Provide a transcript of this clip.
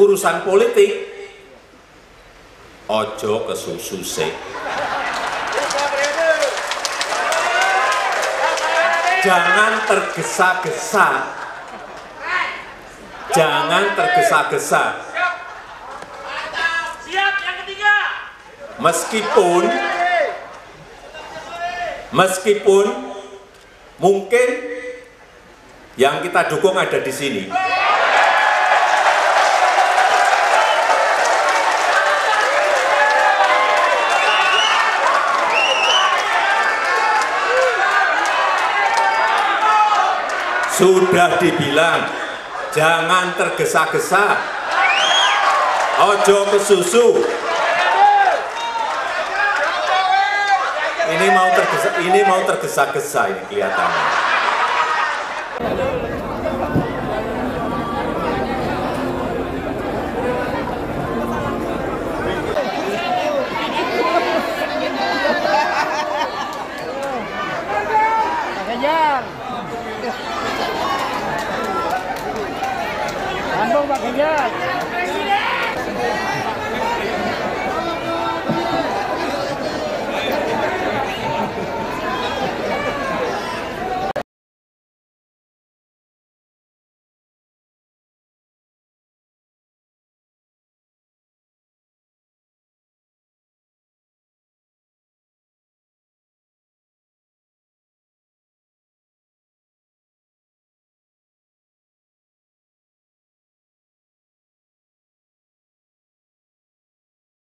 urusan politik, ojo kesusu sik. Jangan tergesa-gesa. Jangan tergesa-gesa. Siap yang ketiga. Meskipun mungkin yang kita dukung ada di sini. Sudah dibilang, jangan tergesa-gesa, ojo kesusu. Ini mau tergesa-gesa ini kelihatannya. Pak Ganjar.